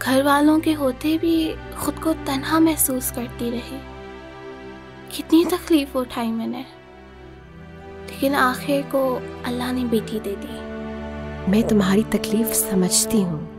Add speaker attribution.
Speaker 1: घर वालों के होते भी खुद को तन्हा महसूस करती रही। कितनी तकलीफ उठाई मैंने, लेकिन आखिर को अल्लाह ने बेटी दे दी।
Speaker 2: मैं तुम्हारी तकलीफ समझती हूँ,